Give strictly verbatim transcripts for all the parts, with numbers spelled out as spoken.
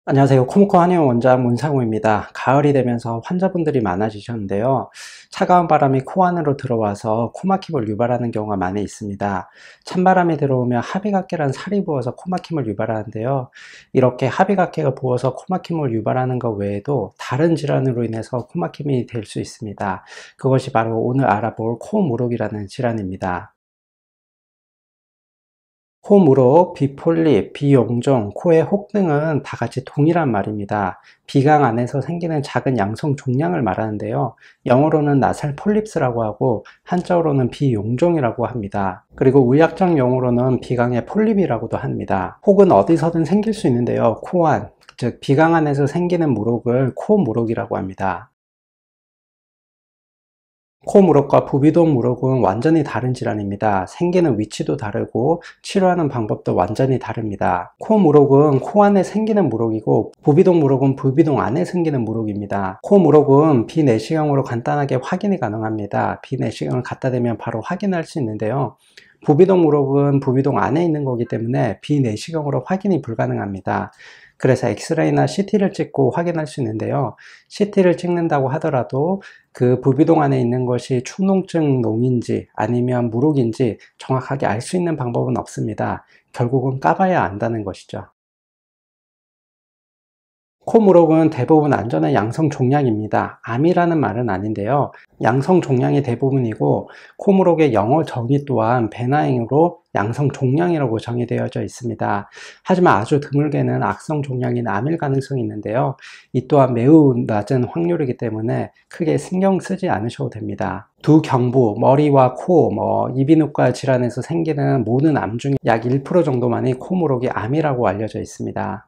안녕하세요. 코모코 한의원 원장 문상우입니다. 가을이 되면서 환자분들이 많아지셨는데요. 차가운 바람이 코 안으로 들어와서 코막힘을 유발하는 경우가 많이 있습니다. 찬바람이 들어오면 하비각계란 살이 부어서 코막힘을 유발하는데요. 이렇게 하비각계가 부어서 코막힘을 유발하는 것 외에도 다른 질환으로 인해서 코막힘이 될 수 있습니다. 그것이 바로 오늘 알아볼 코무룩이라는 질환입니다. 코무록, 비폴립, 비용종, 코의 혹 등은 다 같이 동일한 말입니다. 비강 안에서 생기는 작은 양성 종양을 말하는데요. 영어로는 나살 폴립스라고 하고 한자어로는 비용종이라고 합니다. 그리고 의학적 용어로는 비강의 폴립이라고도 합니다. 혹은 어디서든 생길 수 있는데요. 코안, 즉 비강 안에서 생기는 무록을 코무록이라고 합니다. 코무록과 부비동 무록은 완전히 다른 질환입니다. 생기는 위치도 다르고 치료하는 방법도 완전히 다릅니다. 코무록은 코 안에 생기는 무록이고 부비동 무록은 부비동 안에 생기는 무록입니다. 코무록은 비내시경으로 간단하게 확인이 가능합니다. 비내시경을 갖다 대면 바로 확인할 수 있는데요. 부비동 무록은 부비동 안에 있는 거기 때문에 비내시경으로 확인이 불가능합니다. 그래서 엑스레이나 씨티를 찍고 확인할 수 있는데요. 씨티를 찍는다고 하더라도 그 부비동 안에 있는 것이 축농증 농인지 아니면 무록인지 정확하게 알 수 있는 방법은 없습니다. 결국은 까봐야 안다는 것이죠. 코무록은 대부분 안전한 양성 종양입니다. 암이라는 말은 아닌데요. 양성 종양이 대부분이고 코무록의 영어 정의 또한 베나잉으로 양성 종양이라고 정의되어져 있습니다. 하지만 아주 드물게는 악성 종양인 암일 가능성이 있는데요. 이 또한 매우 낮은 확률이기 때문에 크게 신경 쓰지 않으셔도 됩니다. 두 경부, 머리와 코, 뭐 이비인후과 질환에서 생기는 모든 암 중에 약 일 퍼센트 정도만이 코무록이 암이라고 알려져 있습니다.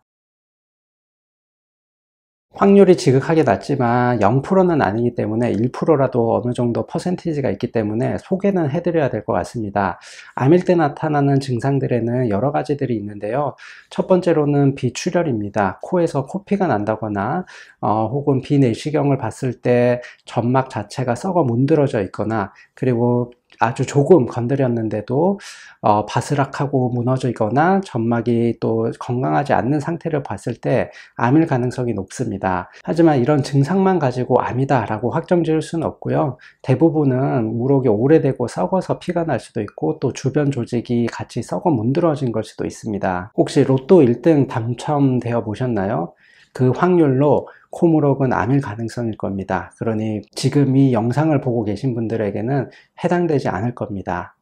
확률이 지극하게 낮지만 영 퍼센트는 아니기 때문에 일 퍼센트라도 어느 정도 퍼센티지가 있기 때문에 소개는 해드려야 될 것 같습니다. 암일 때 나타나는 증상들에는 여러 가지들이 있는데요. 첫 번째로는 비출혈입니다. 코에서 코피가 난다거나 어, 혹은 비내시경을 봤을 때 점막 자체가 썩어 문드러져 있거나 그리고 아주 조금 건드렸는데도 어, 바스락하고 무너져 있거나 점막이 또 건강하지 않는 상태를 봤을 때 암일 가능성이 높습니다. 하지만 이런 증상만 가지고 암이다 라고 확정 지을 수는 없고요. 대부분은 무록이 오래되고 썩어서 피가 날 수도 있고 또 주변 조직이 같이 썩어 문드러진 걸 수도 있습니다. 혹시 로또 일 등 당첨되어 보셨나요? 그 확률로 코무록은 암일 가능성일 겁니다. 그러니 지금 이 영상을 보고 계신 분들에게는 해당되지 않을 겁니다.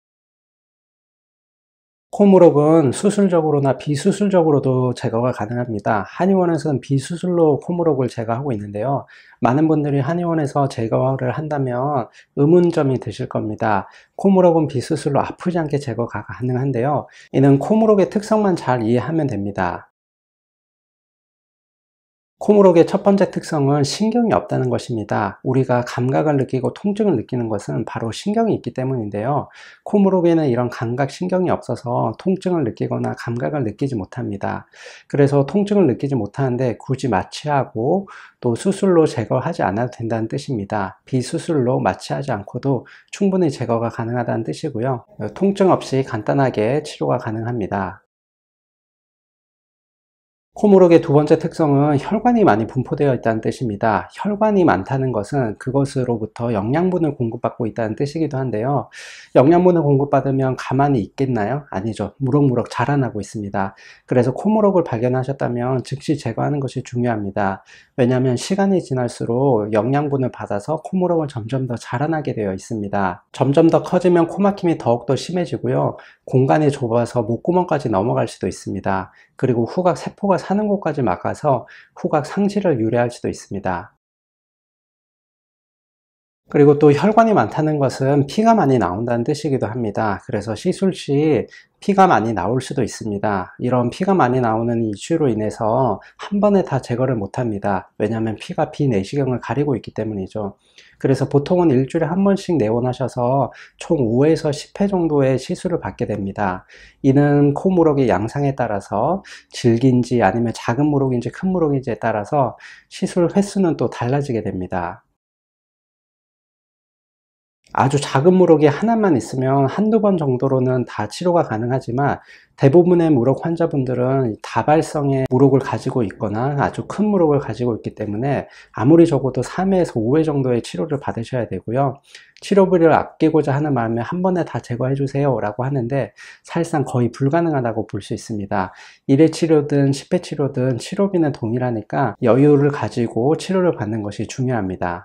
코무록은 수술적으로나 비수술적으로도 제거가 가능합니다. 한의원에서는 비수술로 코무록을 제거하고 있는데요. 많은 분들이 한의원에서 제거를 한다면 의문점이 드실 겁니다. 코무록은 비수술로 아프지 않게 제거가 가능한데요. 이는 코무록의 특성만 잘 이해하면 됩니다. 코무록의 첫 번째 특성은 신경이 없다는 것입니다. 우리가 감각을 느끼고 통증을 느끼는 것은 바로 신경이 있기 때문인데요. 코무록에는 이런 감각 신경이 없어서 통증을 느끼거나 감각을 느끼지 못합니다. 그래서 통증을 느끼지 못하는데 굳이 마취하고 또 수술로 제거하지 않아도 된다는 뜻입니다. 비수술로 마취하지 않고도 충분히 제거가 가능하다는 뜻이고요. 통증 없이 간단하게 치료가 가능합니다. 코무록의 두 번째 특성은 혈관이 많이 분포되어 있다는 뜻입니다. 혈관이 많다는 것은 그것으로부터 영양분을 공급받고 있다는 뜻이기도 한데요. 영양분을 공급받으면 가만히 있겠나요? 아니죠. 무럭무럭 자라나고 있습니다. 그래서 코무록을 발견하셨다면 즉시 제거하는 것이 중요합니다. 왜냐하면 시간이 지날수록 영양분을 받아서 코무록은 점점 더 자라나게 되어 있습니다. 점점 더 커지면 코막힘이 더욱더 심해지고요. 공간이 좁아서 목구멍까지 넘어갈 수도 있습니다. 그리고 후각 세포가 사는 곳까지 막아서 후각 상실을 유래할 수도 있습니다. 그리고 또 혈관이 많다는 것은 피가 많이 나온다는 뜻이기도 합니다. 그래서 시술 시 피가 많이 나올 수도 있습니다. 이런 피가 많이 나오는 이슈로 인해서 한 번에 다 제거를 못합니다. 왜냐하면 피가 비내시경을 가리고 있기 때문이죠. 그래서 보통은 일주일에 한 번씩 내원하셔서 총 오에서 십 회 정도의 시술을 받게 됩니다. 이는 코무록의 양상에 따라서 질긴지 아니면 작은 무록인지 큰 무록인지에 따라서 시술 횟수는 또 달라지게 됩니다. 아주 작은 물혹이 하나만 있으면 한두 번 정도로는 다 치료가 가능하지만 대부분의 물혹 환자분들은 다발성의 물혹을 가지고 있거나 아주 큰 물혹을 가지고 있기 때문에 아무리 적어도 삼 회에서 오 회 정도의 치료를 받으셔야 되고요. 치료비를 아끼고자 하는 마음에 한 번에 다 제거해 주세요 라고 하는데 사실상 거의 불가능하다고 볼 수 있습니다. 일 회 치료든 십 회 치료든 치료비는 동일하니까 여유를 가지고 치료를 받는 것이 중요합니다.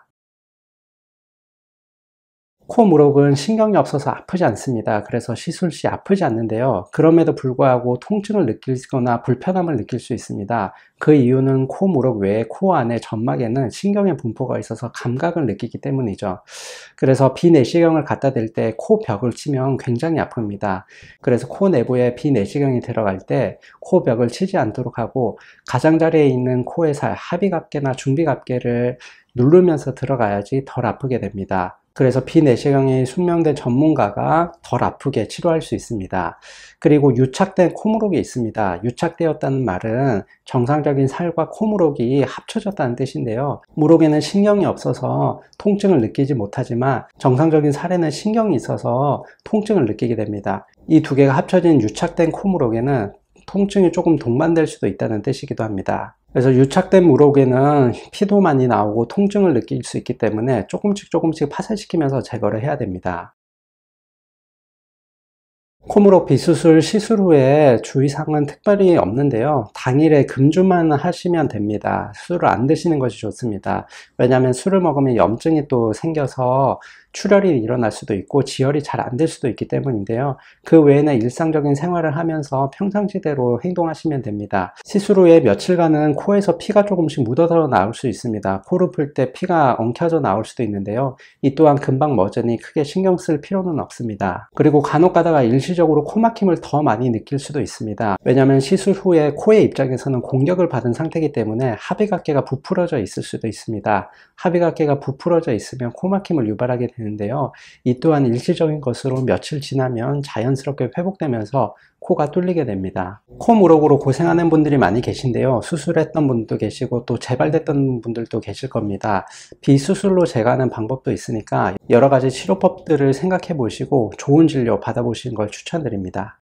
코 물혹은 신경이 없어서 아프지 않습니다. 그래서 시술 시 아프지 않는데요. 그럼에도 불구하고 통증을 느끼거나 불편함을 느낄 수 있습니다. 그 이유는 코 물혹 외에 코 안에 점막에는 신경의 분포가 있어서 감각을 느끼기 때문이죠. 그래서 비내시경을 갖다 댈 때 코 벽을 치면 굉장히 아픕니다. 그래서 코 내부에 비내시경이 들어갈 때 코 벽을 치지 않도록 하고 가장자리에 있는 코의 살, 하비갑계나 중비갑계를 누르면서 들어가야지 덜 아프게 됩니다. 그래서 비내시경이 숙명된 전문가가 덜 아프게 치료할 수 있습니다. 그리고 유착된 콧물혹이 있습니다. 유착되었다는 말은 정상적인 살과 콧물혹이 합쳐졌다는 뜻인데요. 물혹에는 신경이 없어서 통증을 느끼지 못하지만 정상적인 살에는 신경이 있어서 통증을 느끼게 됩니다. 이 두 개가 합쳐진 유착된 콧물혹에는 통증이 조금 동반될 수도 있다는 뜻이기도 합니다. 그래서 유착된 물혹에는 피도 많이 나오고 통증을 느낄 수 있기 때문에 조금씩 조금씩 파쇄시키면서 제거를 해야 됩니다. 콧물혹 비수술 시술 후에 주의사항은 특별히 없는데요. 당일에 금주만 하시면 됩니다. 술을 안 드시는 것이 좋습니다. 왜냐하면 술을 먹으면 염증이 또 생겨서 출혈이 일어날 수도 있고 지혈이 잘 안 될 수도 있기 때문인데요. 그 외에는 일상적인 생활을 하면서 평상시대로 행동하시면 됩니다. 시술 후에 며칠간은 코에서 피가 조금씩 묻어서 나올 수 있습니다. 코를 풀 때 피가 엉켜져 나올 수도 있는데요. 이 또한 금방 멎으니 크게 신경 쓸 필요는 없습니다. 그리고 간혹 가다가 일시적으로 코막힘을 더 많이 느낄 수도 있습니다. 왜냐하면 시술 후에 코의 입장에서는 공격을 받은 상태이기 때문에 하비각계가 부풀어져 있을 수도 있습니다. 하비각계가 부풀어져 있으면 코막힘을 유발하게 되는 데요. 이 또한 일시적인 것으로 며칠 지나면 자연스럽게 회복되면서 코가 뚫리게 됩니다. 코 물혹으로 고생하는 분들이 많이 계신데요. 수술했던 분도 계시고 또 재발됐던 분들도 계실 겁니다. 비수술로 제거하는 방법도 있으니까 여러 가지 치료법들을 생각해 보시고 좋은 진료 받아보시는 걸 추천드립니다.